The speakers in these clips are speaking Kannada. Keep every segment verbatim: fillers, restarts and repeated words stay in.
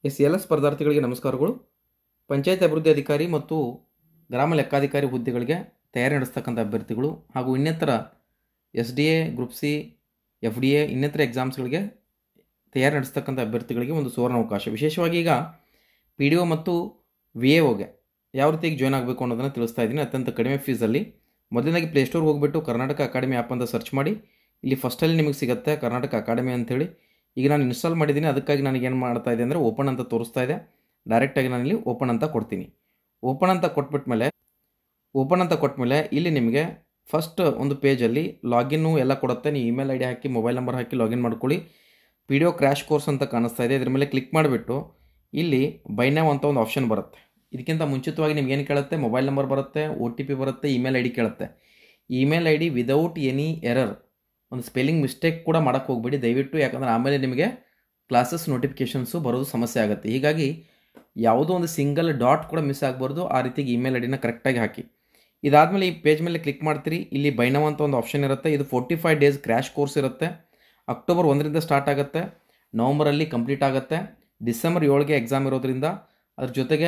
ಎಸ್ ಎಲ್ಲ ಸ್ಪರ್ಧಾರ್ಥಿಗಳಿಗೆ ನಮಸ್ಕಾರಗಳು. ಪಂಚಾಯತ್ ಅಭಿವೃದ್ಧಿ ಅಧಿಕಾರಿ ಮತ್ತು ಗ್ರಾಮ ಲೆಕ್ಕಾಧಿಕಾರಿ ಹುದ್ದೆಗಳಿಗೆ ತಯಾರಿ ನಡೆಸ್ತಕ್ಕಂಥ ಅಭ್ಯರ್ಥಿಗಳು ಹಾಗೂ ಇನ್ನಿತರ S D A group C F D A ಇನ್ನಿತರ ಎಕ್ಸಾಮ್ಸ್ಗಳಿಗೆ ತಯಾರಿ ನಡೆಸ್ತಕ್ಕಂಥ ಅಭ್ಯರ್ಥಿಗಳಿಗೆ ಒಂದು ಸುವರ್ಣ ಅವಕಾಶ. ವಿಶೇಷವಾಗಿ ಈಗ ಪಿ ಡಿ ಒ ಮತ್ತು ವಿ ಎ ಒಗೆ ಯಾವ ರೀತಿಯಾಗಿ ಜಾಯ್ನ್ ಆಗಬೇಕು ಅನ್ನೋದನ್ನು ತಿಳಿಸ್ತಾ ಇದ್ದೀನಿ ಅತ್ಯಂತ ಕಡಿಮೆ ಫೀಸಲ್ಲಿ. ಮೊದಲನೇದಾಗಿ ಪ್ಲೇಸ್ಟೋರ್ಗೆ ಹೋಗಿಬಿಟ್ಟು ಕರ್ನಾಟಕ ಅಕಾಡೆಮಿ ಆ್ಯಪ್ ಅಂತ ಸರ್ಚ್ ಮಾಡಿ. ಇಲ್ಲಿ ಫಸ್ಟಲ್ಲಿ ನಿಮಗೆ ಸಿಗುತ್ತೆ ಕರ್ನಾಟಕ ಅಕಾಡೆಮಿ ಅಂಥೇಳಿ. ಈಗ ನಾನು ಇನ್ಸ್ಟಾಲ್ ಮಾಡಿದ್ದೀನಿ, ಅದಕ್ಕಾಗಿ ನನಗೇನು ಮಾಡ್ತಾ ಇದೆ ಅಂದರೆ ಓಪನ್ ಅಂತ ತೋರಿಸ್ತಾ ಇದೆ. ಡೈರೆಕ್ಟಾಗಿ ನಾನಿಲ್ಲಿ ಓಪನ್ ಅಂತ ಕೊಡ್ತೀನಿ. ಓಪನ್ ಅಂತ ಕೊಟ್ಬಿಟ್ಮೇಲೆ ಓಪನ್ ಅಂತ ಕೊಟ್ಟಮೇಲೆ ಇಲ್ಲಿ ನಿಮಗೆ ಫಸ್ಟ್ ಒಂದು ಪೇಜಲ್ಲಿ ಲಾಗಿನ್ನು ಎಲ್ಲ ಕೊಡುತ್ತೆ. ನೀವು ಇಮೇಲ್ ಐ ಡಿ ಹಾಕಿ ಮೊಬೈಲ್ ನಂಬರ್ ಹಾಕಿ ಲಾಗಿನ್ ಮಾಡ್ಕೊಳ್ಳಿ. P D O crash course ಅಂತ ಕಾಣಿಸ್ತಾ ಇದೆ. ಇದ್ರ ಮೇಲೆ ಕ್ಲಿಕ್ ಮಾಡಿಬಿಟ್ಟು ಇಲ್ಲಿ ಬೈ ನೌ ಅಂತ ಒಂದು ಆಪ್ಷನ್ ಬರುತ್ತೆ. ಇದಕ್ಕಿಂತ ಮುಂಚಿತವಾಗಿ ನಿಮ್ಗೆ ಏನು ಕೇಳುತ್ತೆ, ಮೊಬೈಲ್ ನಂಬರ್ ಬರುತ್ತೆ, ಒ ಟಿ ಪಿ ಬರುತ್ತೆ, ಇಮೇಲ್ ಐ ಡಿ ಕೇಳುತ್ತೆ. Email I D without any error, ಒಂದು ಸ್ಪೆಲ್ಲಿಂಗ್ ಮಿಸ್ಟೇಕ್ ಕೂಡ ಮಾಡೋಕ್ಕೆ ಹೋಗಬೇಡಿ ದಯವಿಟ್ಟು, ಯಾಕಂದರೆ ಆಮೇಲೆ ನಿಮಗೆ ಕ್ಲಾಸಸ್ ನೋಟಿಫಿಕೇಷನ್ಸು ಬರೋದು ಸಮಸ್ಯೆ ಆಗುತ್ತೆ. ಹೀಗಾಗಿ ಯಾವುದೋ ಒಂದು ಸಿಂಗಲ್ ಡಾಟ್ ಕೂಡ ಮಿಸ್ ಆಗಬಾರ್ದು, ಆ ರೀತಿಗೆ ಇಮೇಲ್ ಐ ಡಿನ ಕರೆಕ್ಟಾಗಿ ಹಾಕಿ. ಇದಾದಮೇಲೆ ಈ ಪೇಜ್ ಮೇಲೆ ಕ್ಲಿಕ್ ಮಾಡ್ತೀರಿ. ಇಲ್ಲಿ ಬೈ ನೌ ಅಂತ ಒಂದು ಆಪ್ಷನ್ ಇರುತ್ತೆ. ಇದು forty five days crash course ಇರುತ್ತೆ. ಅಕ್ಟೋಬರ್ ಒಂದರಿಂದ ಸ್ಟಾರ್ಟ್ ಆಗುತ್ತೆ, ನವಂಬರಲ್ಲಿ ಕಂಪ್ಲೀಟ್ ಆಗುತ್ತೆ. ಡಿಸೆಂಬರ್ ಏಳಿಗೆ ಎಕ್ಸಾಮ್ ಇರೋದ್ರಿಂದ ಅದ್ರ ಜೊತೆಗೆ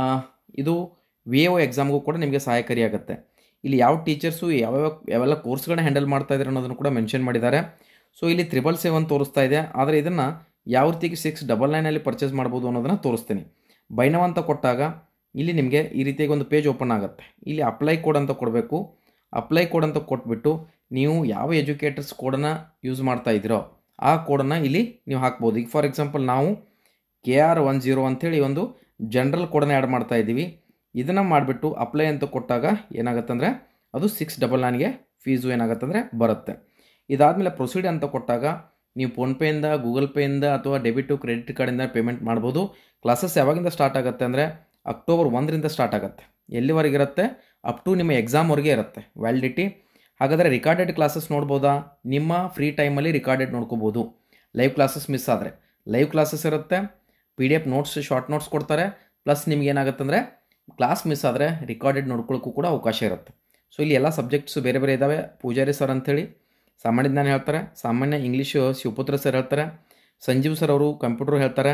ಇದು ವಿ ಎ ಒ ಎಕ್ಸಾಮ್ಗೂ ಕೂಡ ನಿಮಗೆ ಸಹಾಯಕಾರಿಯಾಗುತ್ತೆ. ಇಲ್ಲಿ ಯಾವ ಟೀಚರ್ಸು ಯಾವ್ಯಾವ ಯಾವೆಲ್ಲ ಕೋರ್ಸ್ಗಳನ್ನ ಹ್ಯಾಂಡಲ್ ಮಾಡ್ತಾ ಇದ್ದಾರೆ ಅನ್ನೋದನ್ನು ಕೂಡ ಮೆನ್ಷನ್ ಮಾಡಿದ್ದಾರೆ. ಸೊ ಇಲ್ಲಿ ತ್ರಿಬಲ್ ಸೆವೆನ್ ತೋರಿಸ್ತಾ ಇದೆ, ಆದರೆ ಇದನ್ನು ಯಾವ ರೀತಿಗೆ ಸಿಕ್ಸ್ ಡಬಲ್ ನೈನಲ್ಲಿ ಪರ್ಚೇಸ್ ಮಾಡ್ಬೋದು ಅನ್ನೋದನ್ನು ತೋರಿಸ್ತೀನಿ. ಬೈ ನೌ ಅಂತ ಕೊಟ್ಟಾಗ ಇಲ್ಲಿ ನಿಮಗೆ ಈ ರೀತಿಯಾಗಿ ಒಂದು ಪೇಜ್ ಓಪನ್ ಆಗುತ್ತೆ. ಇಲ್ಲಿ ಅಪ್ಲೈ ಕೋಡ್ ಅಂತ ಕೊಡಬೇಕು. ಅಪ್ಲೈ ಕೋಡ್ ಅಂತ ಕೊಟ್ಬಿಟ್ಟು ನೀವು ಯಾವ ಎಜುಕೇಟರ್ಸ್ ಕೋಡನ್ನು ಯೂಸ್ ಮಾಡ್ತಾ ಇದ್ದೀರೋ ಆ ಕೋಡನ್ನು ಇಲ್ಲಿ ನೀವು ಹಾಕ್ಬೋದು. ಈಗ ಫಾರ್ ಎಕ್ಸಾಂಪಲ್ ನಾವು ಕೆ ಆರ್ ಒನ್ ಜೀರೋ ಅಂಥೇಳಿ ಒಂದು ಜನರಲ್ ಕೋಡನ್ನು ಆ್ಯಡ್ ಮಾಡ್ತಾ ಇದ್ದೀವಿ. ಇದನ್ನು ಮಾಡಿಬಿಟ್ಟು ಅಪ್ಲೈ ಅಂತ ಕೊಟ್ಟಾಗ ಏನಾಗುತ್ತೆ ಅಂದರೆ ಅದು ಸಿಕ್ಸ್ ಡಬಲ್ ನೈನ್ಗೆ ಫೀಸು ಏನಾಗುತ್ತೆ ಅಂದರೆ ಬರುತ್ತೆ. ಇದಾದಮೇಲೆ ಪ್ರೊಸೀಡ್ ಅಂತ ಕೊಟ್ಟಾಗ ನೀವು ಫೋನ್ಪೇಯಿಂದ, ಗೂಗಲ್ ಪೇಯಿಂದ ಅಥವಾ ಡೆಬಿಟು ಕ್ರೆಡಿಟ್ ಕಾರ್ಡಿಂದ ಪೇಮೆಂಟ್ ಮಾಡ್ಬೋದು. ಕ್ಲಾಸಸ್ ಯಾವಾಗಿಂದ ಸ್ಟಾರ್ಟ್ ಆಗುತ್ತೆ ಅಂದರೆ ಅಕ್ಟೋಬರ್ ಒಂದರಿಂದ ಸ್ಟಾರ್ಟ್ ಆಗುತ್ತೆ. ಎಲ್ಲಿವರೆಗೆ ಇರುತ್ತೆ? ಅಪ್ ಟು ನಿಮ್ಮ ಎಕ್ಸಾಮ್ವರೆಗೆ ಇರುತ್ತೆ ವ್ಯಾಲಿಡಿಟಿ. ಹಾಗಾದರೆ ರಿಕಾರ್ಡೆಡ್ ಕ್ಲಾಸಸ್ ನೋಡ್ಬೋದಾ? ನಿಮ್ಮ ಫ್ರೀ ಟೈಮಲ್ಲಿ ರಿಕಾರ್ಡೆಡ್ ನೋಡ್ಕೋಬೋದು. ಲೈವ್ ಕ್ಲಾಸಸ್ ಮಿಸ್ ಆದರೆ ಲೈವ್ ಕ್ಲಾಸಸ್ ಇರುತ್ತೆ. P D F notes, short notes ಕೊಡ್ತಾರೆ. ಪ್ಲಸ್ ನಿಮ್ಗೆ ಏನಾಗುತ್ತೆ ಅಂದರೆ ಕ್ಲಾಸ್ ಮಿಸ್ ಆದರೆ ರಿಕಾರ್ಡೆಡ್ ನೋಡ್ಕೊಳ್ಳೋಕ್ಕೂ ಕೂಡ ಅವಕಾಶ ಇರುತ್ತೆ. ಸೊ ಇಲ್ಲಿ ಎಲ್ಲ ಸಬ್ಜೆಕ್ಟ್ಸು ಬೇರೆ ಬೇರೆ ಇದ್ದಾವೆ. ಪೂಜಾರಿ ಸರ್ ಅಂಥೇಳಿ ಸಾಮಾನ್ಯ ಜ್ಞಾನ ಹೇಳ್ತಾರೆ, ಸಾಮಾನ್ಯ ಇಂಗ್ಲೀಷು ಶಿವಪುತ್ರ ಸರ್ ಹೇಳ್ತಾರೆ, ಸಂಜೀವ್ ಸರ್ ಅವರು ಕಂಪ್ಯೂಟರ್ ಹೇಳ್ತಾರೆ.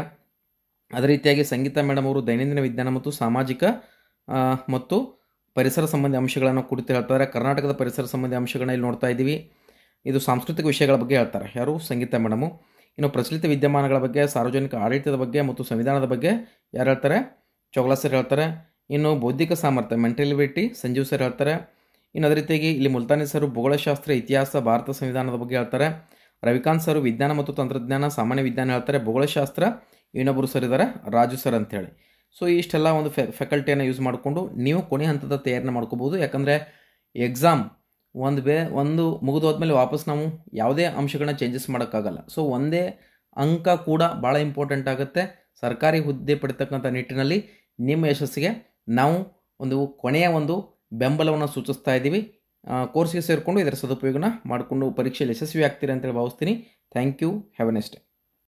ಅದೇ ರೀತಿಯಾಗಿ ಸಂಗೀತ ಮೇಡಮ್ ಅವರು ದೈನಂದಿನ ವಿಜ್ಞಾನ ಮತ್ತು ಸಾಮಾಜಿಕ ಮತ್ತು ಪರಿಸರ ಸಂಬಂಧಿ ಅಂಶಗಳನ್ನು ಕುರಿತು ಹೇಳ್ತಾರೆ. ಕರ್ನಾಟಕದ ಪರಿಸರ ಸಂಬಂಧಿ ಅಂಶಗಳನ್ನ ಇಲ್ಲಿ ನೋಡ್ತಾ ಇದ್ದೀವಿ. ಇದು ಸಾಂಸ್ಕೃತಿಕ ವಿಷಯಗಳ ಬಗ್ಗೆ ಹೇಳ್ತಾರೆ, ಯಾರು? ಸಂಗೀತ ಮೇಡಮು. ಇನ್ನು ಪ್ರಚಲಿತ ವಿದ್ಯಮಾನಗಳ ಬಗ್ಗೆ, ಸಾರ್ವಜನಿಕ ಆಡಳಿತದ ಬಗ್ಗೆ ಮತ್ತು ಸಂವಿಧಾನದ ಬಗ್ಗೆ ಯಾರು ಹೇಳ್ತಾರೆ? ಚೌಗಲಾ ಸರ್ ಹೇಳ್ತಾರೆ. ಇನ್ನು ಬೌದ್ಧಿಕ ಸಾಮರ್ಥ್ಯ, ಮೆಂಟಲಿಬಿಲಿಟಿ, ಸಂಜೀವ್ ಸರ್ ಹೇಳ್ತಾರೆ. ಇನ್ನು ಅದೇ ರೀತಿಯಾಗಿ ಇಲ್ಲಿ ಮುಲ್ತಾನಿ ಸರ್ ಭೂಗೋಳಶಾಸ್ತ್ರ, ಇತಿಹಾಸ, ಭಾರತ ಸಂವಿಧಾನದ ಬಗ್ಗೆ ಹೇಳ್ತಾರೆ. ರವಿಕಾಂತ್ ಸರ್ ವಿಜ್ಞಾನ ಮತ್ತು ತಂತ್ರಜ್ಞಾನ, ಸಾಮಾನ್ಯ ವಿಜ್ಞಾನ ಹೇಳ್ತಾರೆ. ಭೂಗೋಳಶಾಸ್ತ್ರ ಇನ್ನೊಬ್ಬರು ಸರ್ ಇದ್ದಾರೆ, ರಾಜು ಸರ್ ಅಂಥೇಳಿ. ಸೊ ಇಷ್ಟೆಲ್ಲ ಒಂದು ಫೆ ಫ್ಯಾಕಲ್ಟಿಯನ್ನು ಯೂಸ್ ಮಾಡಿಕೊಂಡು ನೀವು ಕೊನೆ ಹಂತದ ತಯಾರಿನ ಮಾಡ್ಕೋಬೋದು. ಯಾಕಂದರೆ ಎಕ್ಸಾಮ್ ಒಂದು ಬೇ ಒಂದು ಮುಗಿದೋದ್ಮೇಲೆ ವಾಪಸ್ ನಾವು ಯಾವುದೇ ಅಂಶಗಳನ್ನ ಚೇಂಜಸ್ ಮಾಡೋಕ್ಕಾಗಲ್ಲ. ಸೊ ಒಂದೇ ಅಂಕ ಕೂಡ ಭಾಳ ಇಂಪಾರ್ಟೆಂಟ್ ಆಗುತ್ತೆ. ಸರ್ಕಾರಿ ಹುದ್ದೆ ಪಡಿತಕ್ಕಂಥ ನಿಟ್ಟಿನಲ್ಲಿ ನಿಮ್ಮ ಯಶಸ್ಸಿಗೆ ನಾವು ಒಂದು ಕೊನೆಯ ಒಂದು ಬೆಂಬಲವನ್ನು ಸೂಚಿಸ್ತಾ ಇದ್ದೀವಿ. ಕೋರ್ಸ್ಗೆ ಸೇರಿಕೊಂಡು ಇದರ ಸದುಪಯೋಗನ ಮಾಡಿಕೊಂಡು ಪರೀಕ್ಷೆಯಲ್ಲಿ ಯಶಸ್ವಿ ಆಗ್ತೀರಿ ಅಂತೇಳಿ ಭಾವಿಸ್ತೀನಿ. Thank you. Have a next day.